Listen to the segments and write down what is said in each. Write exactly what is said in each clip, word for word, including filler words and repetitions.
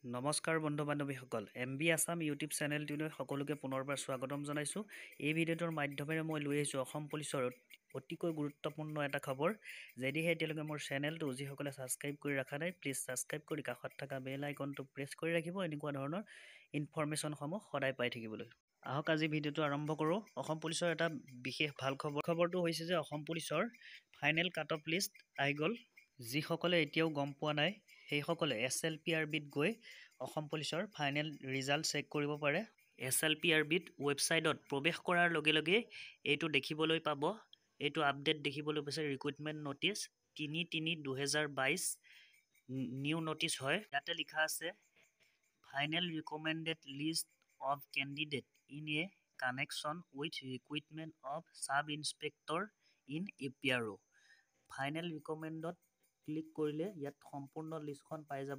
নমস্কাৰ বন্ধু বান্ধৱীসকল, এম বি আছাম ইউটিউব চেনেলটোলৈ সকলোকে পুনৰবাৰ স্বাগতম জনাইছোঁ। এই ভিডিঅ'টোৰ মাধ্যমেৰে মই লৈ আহিছোঁ অসম পুলিচৰ অতিকৈ গুৰুত্বপূৰ্ণ এটা খবৰ। যদিহে এতিয়ালৈকে মোৰ চেনেলটো যিসকলে ছাবস্ক্ৰাইব কৰি ৰখা নাই, প্লিজ ছাবস্ক্ৰাইব কৰি কাষত থকা বেল আইকনটো প্ৰেছ কৰি ৰাখিব এনেকুৱা ধৰণৰ ইনফৰমেশ্যনসমূহ সদায় পাই থাকিবলৈ। আহক আজি ভিডিঅ'টো আৰম্ভ কৰোঁ। অসম পুলিচৰ এটা বিশেষ ভাল খবৰ খবৰটো হৈছে যে অসম পুলিচৰ ফাইনেল কাট অফ লিষ্ট আহি গ'ল। যিসকলে এতিয়াও গম পোৱা নাই সেইসকলে এছ এল পি আৰ বিত গৈ অসম পুলিচৰ ফাইনেল ৰিজাল্ট চেক কৰিব পাৰে। এছ এল পি আৰ বিত ৱেবছাইটত প্ৰৱেশ কৰাৰ লগে লগে এইটো দেখিবলৈ পাব। এইটো আপডেট দেখিবলৈ পাইছে, ৰিক্ৰুইটমেণ্ট ন'টিচ তিনি তিনি দুহেজাৰ বাইছ নিউ ন'টিচ হয়। ইয়াতে লিখা আছে final recommended list of candidate in a connection with recruitment of sub inspector in A P R O'. Final ৰিকমেণ্ডত ক্লিক কৰিলে ইয়াত সম্পূৰ্ণ লিষ্টখন পাই যাব।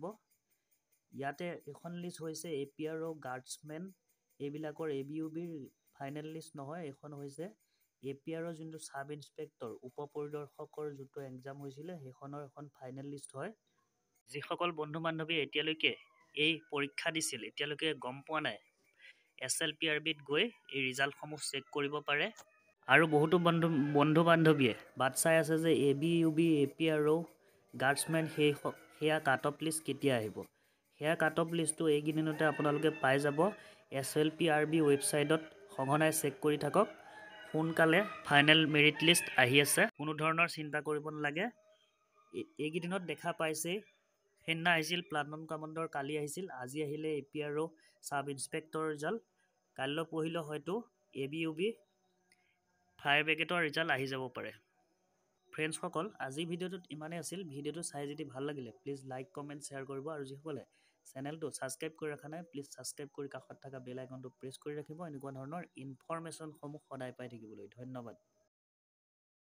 ইয়াতে এখন লিষ্ট হৈছে এ পি আৰ অ' গাৰ্ডছমেন, এইবিলাকৰ এ বি ইউ বিৰ ফাইনেল লিষ্ট নহয়। এইখন হৈছে এ পি আৰ অ' যোনটো ছাব ইনস্পেক্টৰ উপ পৰিদৰ্শকৰ যোনটো এক্সাম হৈছিলে সেইখনৰ এখন ফাইনেল লিষ্ট হয়। যিসকল বন্ধু বান্ধৱী এতিয়ালৈকে এই পৰীক্ষা দিছিল, এতিয়ালৈকে গম পোৱা নাই, এছ এল পি আৰ বিত গৈ এই ৰিজাল্টসমূহ চেক কৰিব পাৰে। আৰু বহুতো বন্ধু বন্ধু বান্ধৱীয়ে বাট চাই আছে যে A B U B, A P R O', guardsmen সেই সেয়া কাট অফ লিষ্ট কেতিয়া আহিব। সেয়া কাট অফ লিষ্টটো এইকেইদিনতে আপোনালোকে পাই যাব। S L P R B ৱেবছাইটত সঘনাই চেক কৰি থাকক। সোনকালে ফাইনেল মেৰিট লিষ্ট আহি আছে, কোনো ধৰণৰ চিন্তা কৰিব নালাগে। এইকেইদিনত দেখা পাইছেই, সেইদিনা আহিছিল প্লাটুন কামাণ্ডৰ, কালি আহিছিল, আজি আহিলে A P R O' sub inspector result. কাইলৈ পৰহিলৈ হয়তো A B U B fire ব্ৰিগেডৰ ৰিজাল্ট আহি যাব পাৰে। ফ্ৰেণ্ডছসকল, আজি ভিডিঅ'টোত ইমানেই আছিল। ভিডিঅ'টো চাই যদি ভাল লাগিলে প্লিজ লাইক কমেণ্ট শ্বেয়াৰ কৰিব, আৰু যিসকলে চেনেলটো ছাবস্ক্ৰাইব কৰি ৰখা নাই প্লিজ ছাবস্ক্ৰাইব কৰি কাষত থকা বেল আইকনটো প্ৰেছ কৰি ৰাখিব এনেকুৱা ধৰণৰ ইনফৰমেশ্যনসমূহ সদায় পাই থাকিবলৈ। ধন্যবাদ।